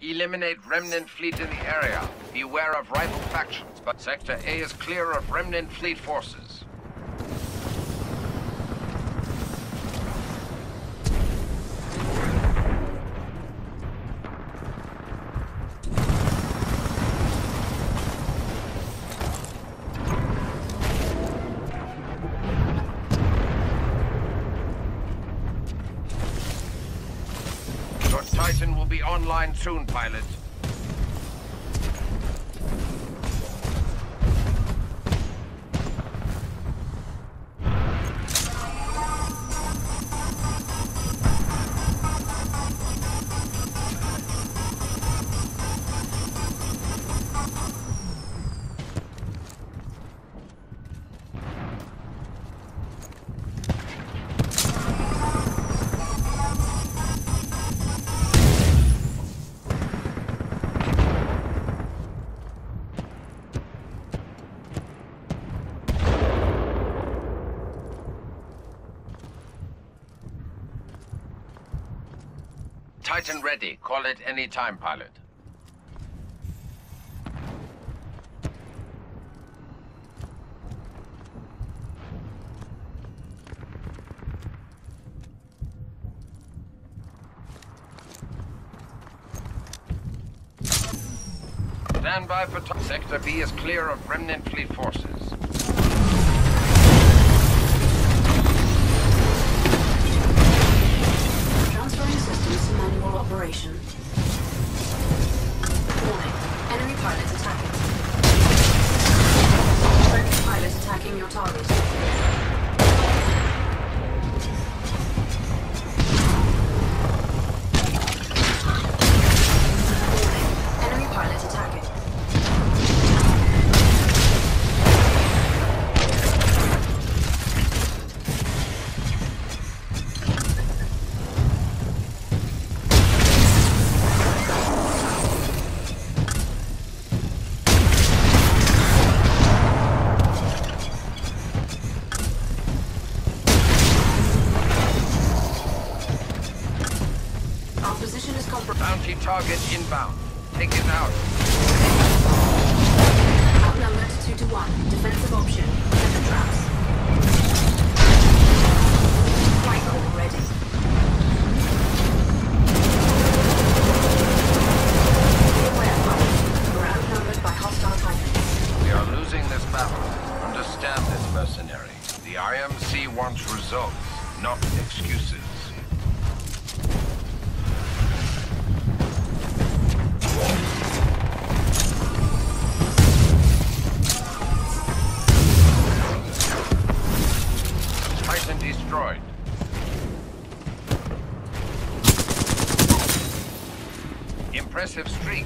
Eliminate Remnant fleet in the area. Beware of rival factions, but Sector A is clear of Remnant fleet forces. Your Titan will be online soon, pilot. Titan ready. Call it any time, pilot. Stand by for Sector B is clear of Remnant fleet forces. Manual operation. Warning. Enemy pilots attacking. French pilot attacking your target. Warning. Enemy pilot attacking. Bounty target inbound. Take it out. Outnumbered 2-1. Defensive option. Set the traps. Flight call ready. Beware, pilot. We're outnumbered by hostile Titans. We are losing this battle. Understand this, mercenary. The IMC wants results, not excuses. Titan destroyed. Impressive streak.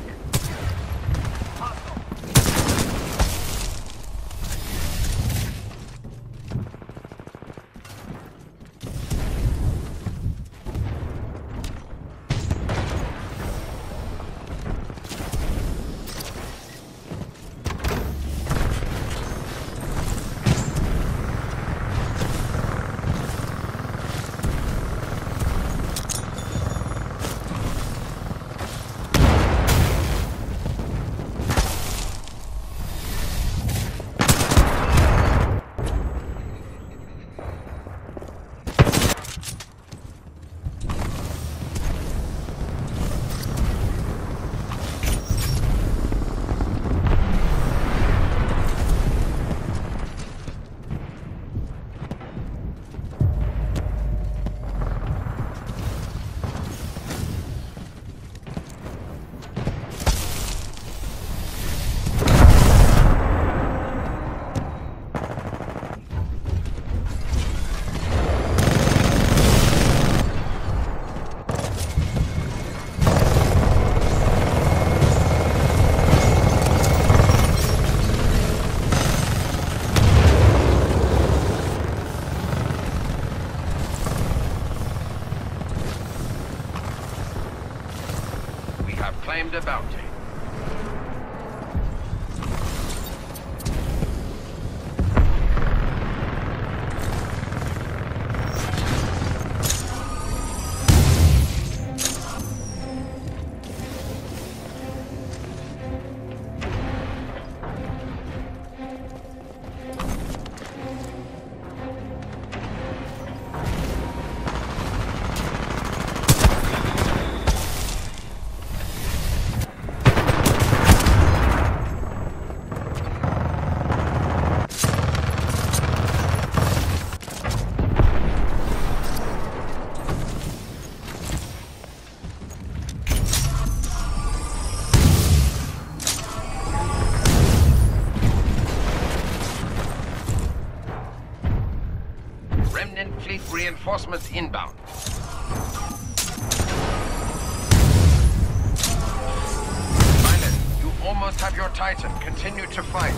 Claimed a bounty. Reinforcements inbound. Pilot, you almost have your Titan. Continue to fight.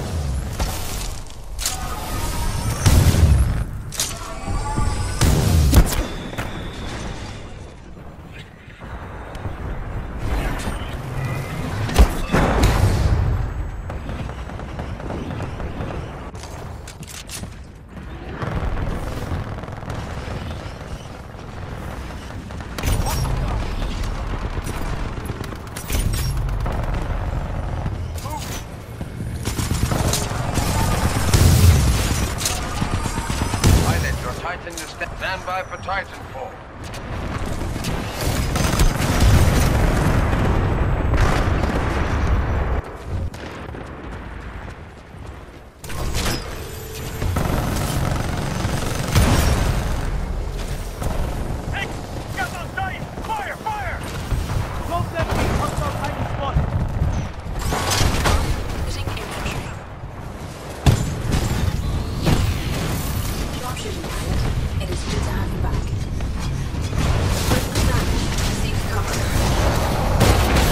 Stand by for Titanfall. Hey! Get on sight! Fire! Fire! Don't let me hostile Titan spot! Using infantry. Sharpshooting pilot. It is good to have you back. Critical damage. Seek cover.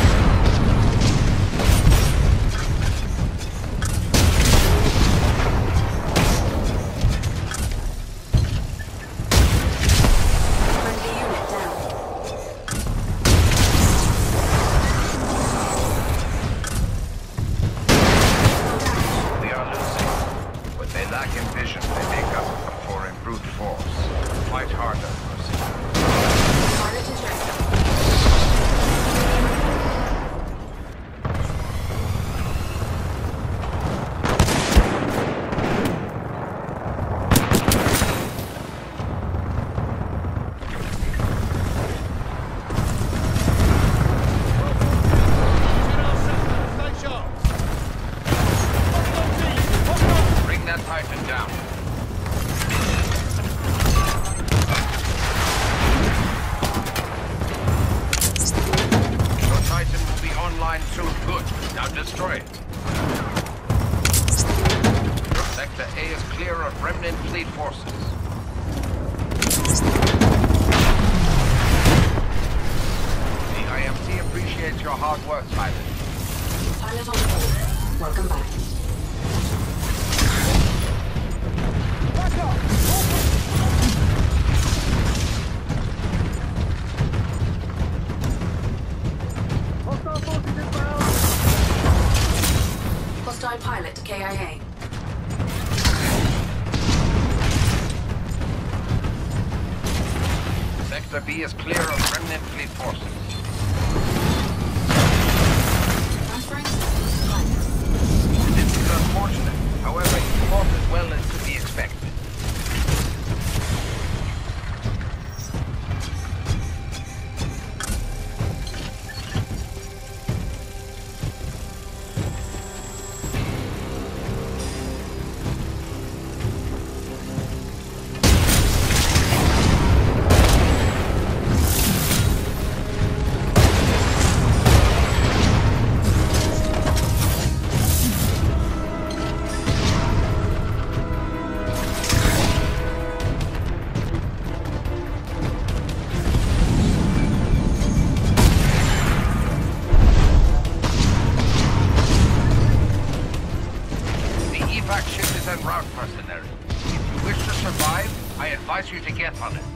Friendly unit down. We are losing. What they lack in vision, they make up for in brute force. Fight harder, mercenary. Pilot ejected. Bring that Titan down. Your Titan will be online soon. Good. Now destroy it. Sector A is clear of remnant fleet forces. The IMC appreciates your hard work, pilot. Pilot on board. Welcome back. Back up! Hostile forces inbound! Hostile pilot KIA. Sector B is clear of remnant fleet forces. Transferring systems to pilot. This is unfortunate. However, you fought as well as could be expected. Evac ship is en route, mercenary. If you wish to survive, I advise you to get on it.